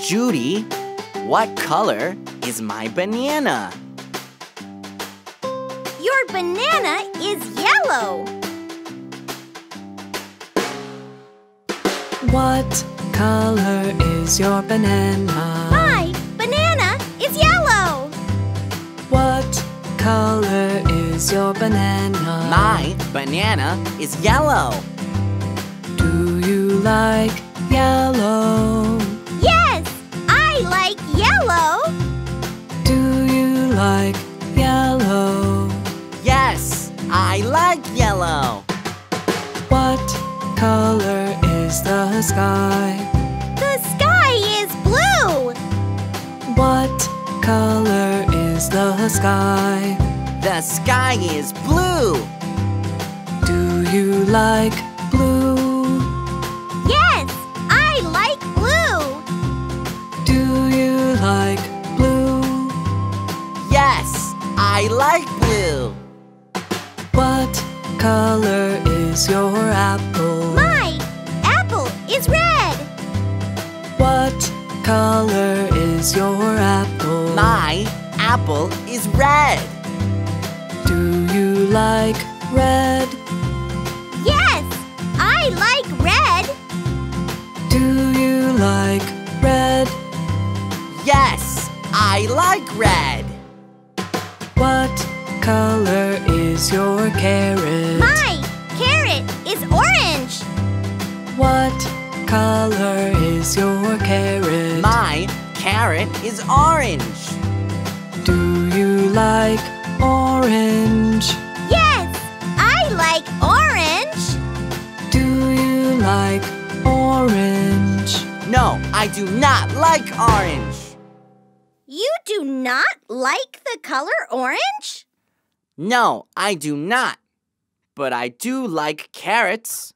Judy, what color is my banana? Your banana is yellow. What color is your banana? My banana is yellow. What color is your banana? My banana is yellow. Do you like yellow? Yes, I like yellow. Do you like yellow? Yes, I like yellow. What color is the sky? The sky is blue. What color is the sky? The sky is blue. Do you like blue? Yes, I like blue. Do you like blue? Yes, I like blue. What color is your apple? My apple is red. What color is your apple? My apple is red. Do you like red? Yes, I like red. Do you like red? Yes, I like red. What color is your carrot? My carrot is orange. What color is your carrot? My carrot is orange. Do you like orange? Yes, I like orange. Do you like orange? No, I do not like orange. You do not like the color orange? No, I do not. But I do like carrots.